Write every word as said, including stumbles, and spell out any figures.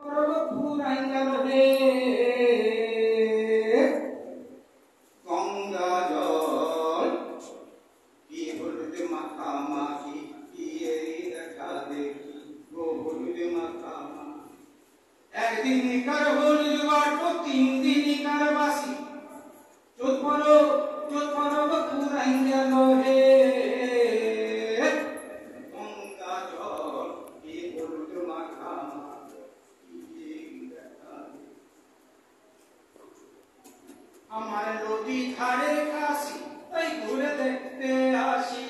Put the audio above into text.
গঙ্গা জল কি হলুদ মাখামাখি দিয়ে দেখা দেখি গো হলুদ মাখামাখি একদিন কার হলুদ বাটো তিন দিন কার বাসি চোদ পড়ো চোদ পড়ো পুরাই গেল হে গঙ্গা জল কি হলুদ মাখামাখি আমার নদী ধারে কাশি তাই ঘুরে দেখতে আসি